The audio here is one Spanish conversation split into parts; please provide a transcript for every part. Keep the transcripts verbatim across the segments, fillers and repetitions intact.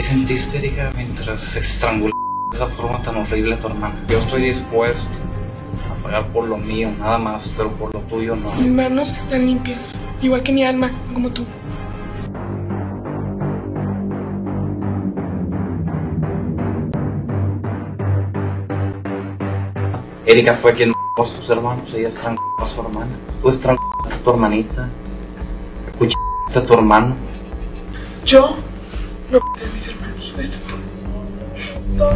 ¿Qué sentiste, Erika, mientras estrangulaba de esa forma tan horrible a tu hermana? Yo estoy dispuesto a pagar por lo mío, nada más, pero por lo tuyo no. Mis manos están limpias, igual que mi alma, como tú. Erika fue quien mató a sus hermanos, ella estranguló a su hermana. Tú estrangulaste a tu hermanita, escuchaste a tu hermano. Yo no maté a mis hermanos, fuiste tú. Todo.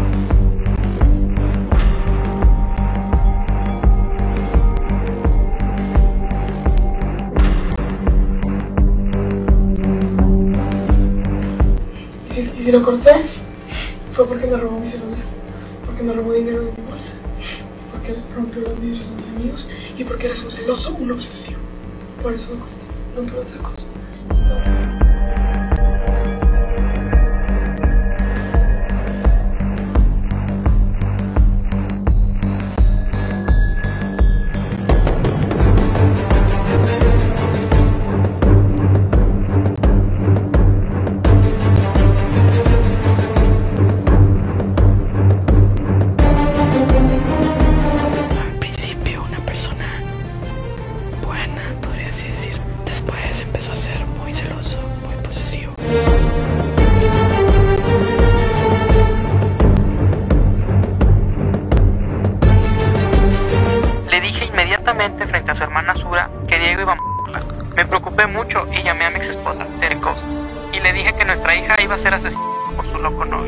Y si lo corté, fue porque me robó mi celular, porque me robó dinero de mi bolsa, porque rompió los vidrios de mis amigos y porque eres un celoso, un obsesivo. Por eso lo corté, no por otra cosa. Frente a su hermana Sura que Diego iba a matarla. Me preocupé mucho y llamé a mi ex esposa, Tericos, y le dije que nuestra hija iba a ser asesinada por su loco novio.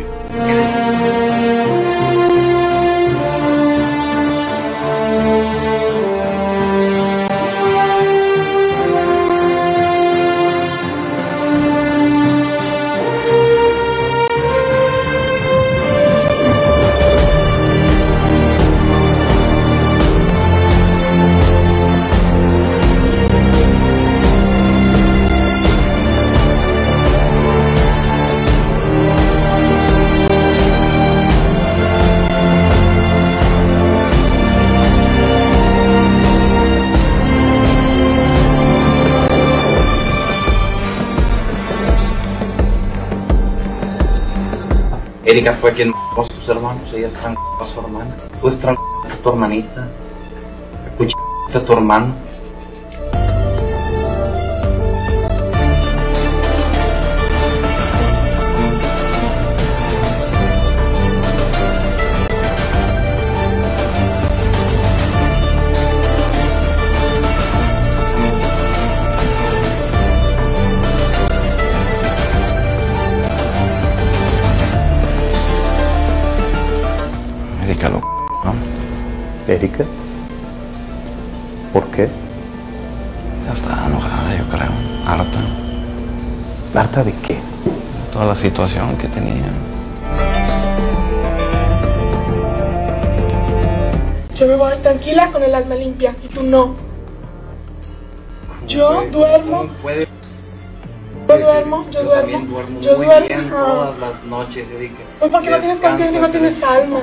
Erika fue quien mató a sus hermanos, ella estranguló a su hermana. Tú estrangulaste a tu hermanita, escuchaste a tu hermano. Erika lo ¿no? ¿Erika? ¿Por qué? Ya está enojada, yo creo, harta. ¿Harta de qué? De toda la situación que tenía. Yo me voy tranquila con el alma limpia y tú no. Yo duermo. Yo duermo, yo Yo duermo. también duermo Yo muy duermo. bien todas las noches, Erika. Pues porque no tienes conciencia y no tienes alma.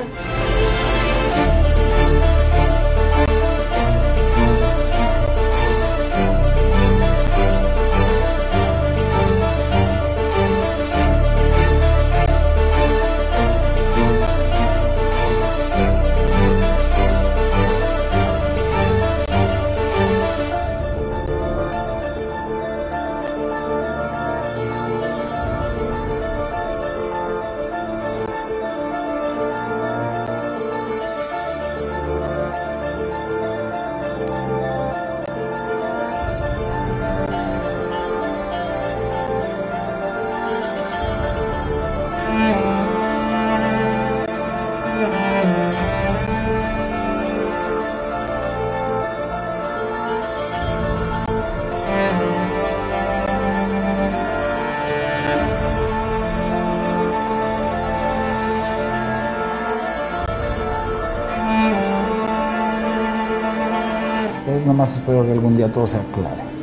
Pues nomás espero que algún día todo se aclare.